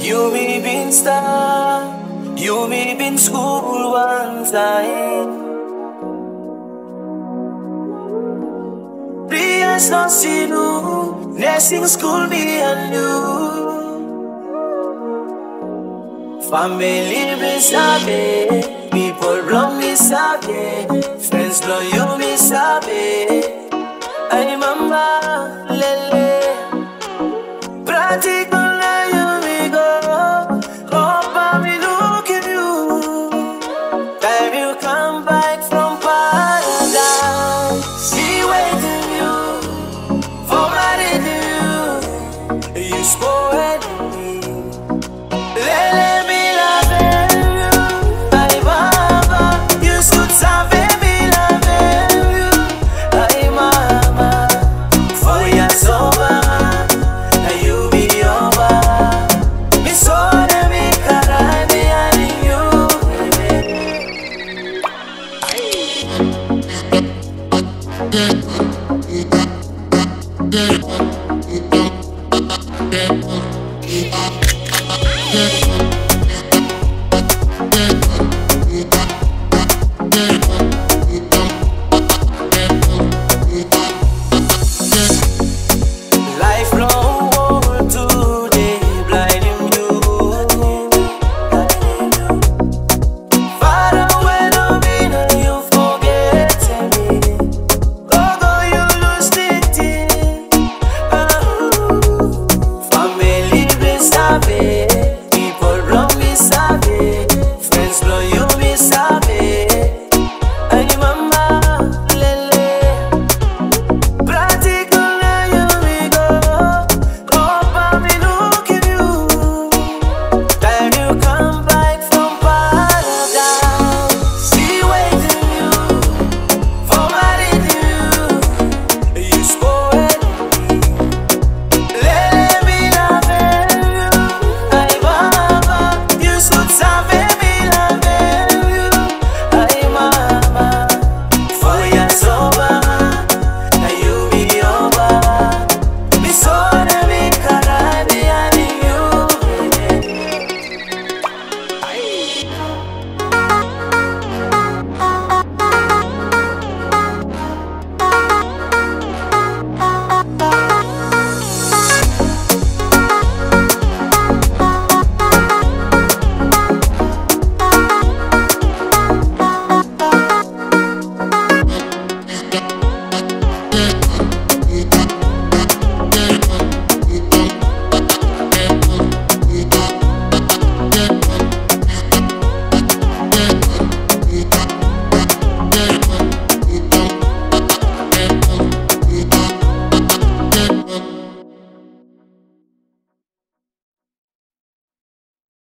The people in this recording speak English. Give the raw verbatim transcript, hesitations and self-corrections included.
You may been star, you may been school one time. Three years not see you, nursing school me and you. Family me sabe, people blow me sabe, friends blow you me sabe. Ay mama, lele, practical. Yeah.